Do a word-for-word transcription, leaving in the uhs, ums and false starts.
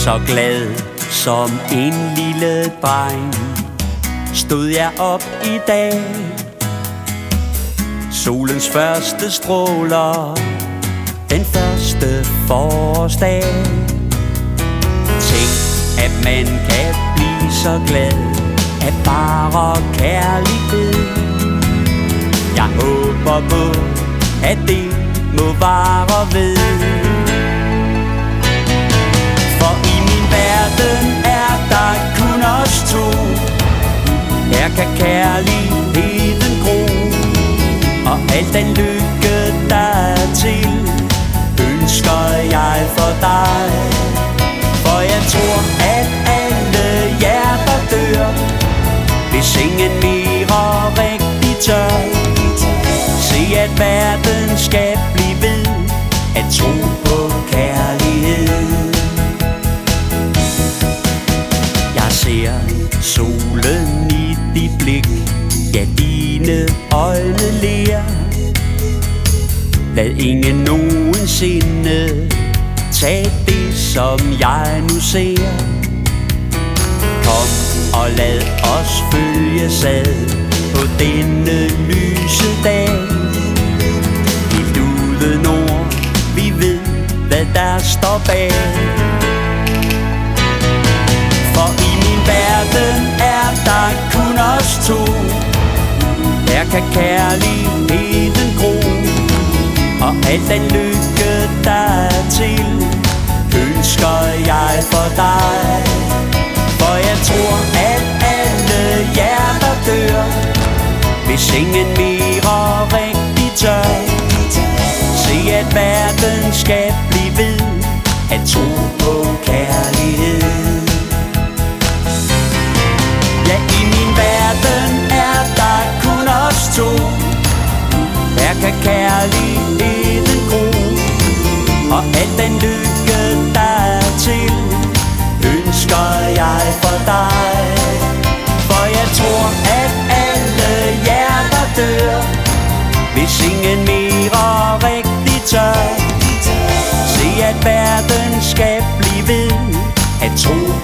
Så glad som en lille dreng stod jeg op i dag. Solens første stråler, den første forårsdag. Tænk, at man kan blive så glad af bare kærlighed. Jeg håber på, at det må vare ved. For i min verden er der kun os to. Her kan kærligheden gro, og al den lykke der er til, ønsker jeg for dig. For jeg tror, at alle hjerter dør, hvis ingen mere rigtig tør se, at verden skal blive ved at tro på kærlighed. Jeg ser solen i dit blik, ja, dine øjne ler. Lad ingen nogensinde tage det, som jeg nu ser. Kom og lad os følges ad på denne lyse dag. Helt ude nord, vi ved, hvad der står bag. For i min verden er der kun os to. Her kan kærligheden gro, og al den lykke der er til, ønsker jeg for dig. For jeg tror, at alle hjerter dør, hvis ingen mere rigtig tør se, at verden skal blive ved at tro på kærlighed. Ja, i min verden er der kun os to. Her kan kærligheden gro, og al den lykke der er til, ønsker jeg for dig. For jeg tror, at alle hjerter dør, hvis ingen mere rigtig tør se, at verden skal blive ved at tro